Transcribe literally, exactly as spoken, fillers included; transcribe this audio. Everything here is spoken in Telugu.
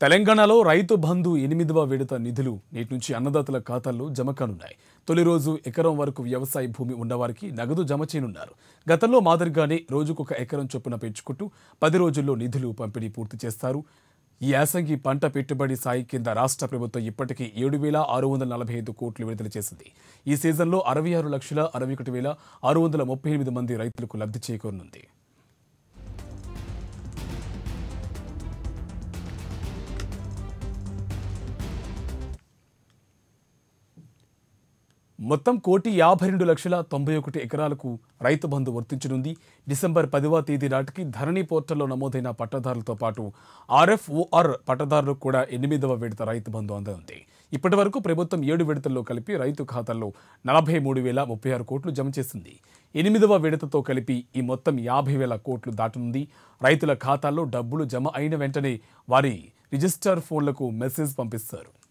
తెలంగాణలో రైతు బంధు ఎనిమిదవ విడత నిధులు నేటి నుంచి అన్నదాతల ఖాతాల్లో జమ కానున్నాయి. తొలి రోజు ఎకరం వరకు వ్యవసాయ భూమి ఉన్నవారికి నగదు జమ చేయనున్నారు. గతంలో మాదిరిగానే రోజుకొక ఎకరం చొప్పున పెంచుకుంటూ పది రోజుల్లో నిధులు పంపిణీ పూర్తి చేస్తారు. ఈ యాసంగి పంట పెట్టుబడి సాయి కింద రాష్ట్ర ప్రభుత్వం ఇప్పటికీ ఏడు వేల ఆరు వందల నలభై ఐదు కోట్లు విడుదల చేసింది. ఈ సీజన్లో అరవై ఆరు లక్షల అరవై ఒకటి వేల ఆరు వందల ముప్పై ఎనిమిది మంది రైతులకు లబ్ధి చేకూరనుంది. మొత్తం కోటి యాభై రెండు లక్షల తొంభై ఒకటి ఎకరాలకు రైతు బంధు వర్తించనుంది. డిసెంబర్ పదవ తేదీ నాటికి ధరణి పోర్టల్లో నమోదైన పట్టదారులతో పాటు ఆర్ఎఫ్ఓఆర్ పట్టదారులకు కూడా ఎనిమిదవ విడత రైతు బంధు అందనుంది. ఇప్పటి వరకు ప్రభుత్వం ఏడు విడతల్లో కలిపి రైతు ఖాతాల్లో నలభై మూడు వేల ముప్పై ఆరు కోట్లు జమ చేసింది. ఎనిమిదవ విడతతో కలిపి ఈ మొత్తం యాభై వేల కోట్లు దాటనుంది. రైతుల ఖాతాల్లో డబ్బులు జమ అయిన వెంటనే వారి రిజిస్టర్ ఫోన్లకు మెసేజ్ పంపిస్తారు.